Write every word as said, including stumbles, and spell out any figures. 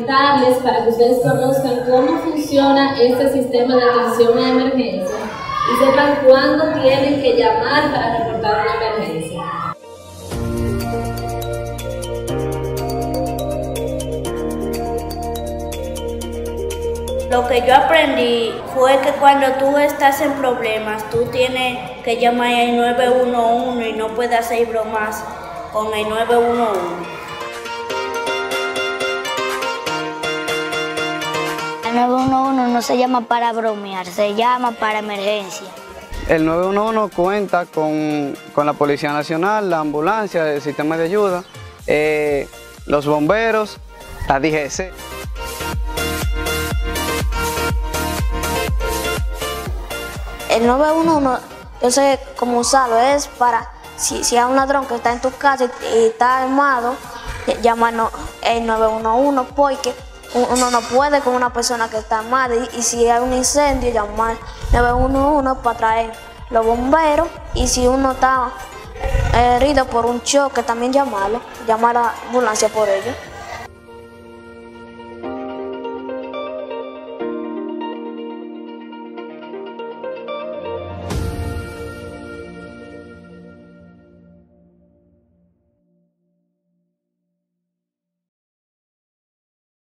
comentarles para que ustedes conozcan cómo funciona este sistema de atención a emergencia y sepan cuándo tienen que llamar para reportar una emergencia. Lo que yo aprendí fue que cuando tú estás en problemas, tú tienes que llamar al nueve uno uno y no puedes hacer bromas con el nueve uno uno. El nueve uno uno no se llama para bromear, se llama para emergencia. El nueve uno uno cuenta con, con la Policía Nacional, la ambulancia, el sistema de ayuda, eh, los bomberos, la D G C. El nueve uno uno, yo sé cómo usarlo, es para, si, si hay un ladrón que está en tu casa y, y está armado, llamarnos el nueve uno uno porque uno no puede con una persona que está armada y, y si hay un incendio, llamar nueve uno uno para traer los bomberos y si uno está herido por un choque, también llamarlo, llamar a la ambulancia por ello.